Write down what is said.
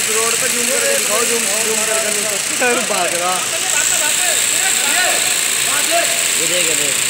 इस रोड पे जूम करके दिखाओ, जूम जूम करके भाग रहा। ये देख ये देख।